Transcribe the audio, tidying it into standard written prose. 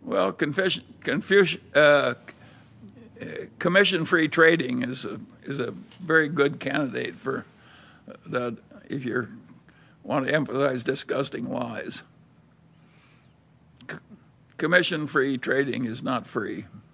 Well, commission-free trading is a very good candidate for that if you want to emphasize disgusting lies. Commission-free trading is not free.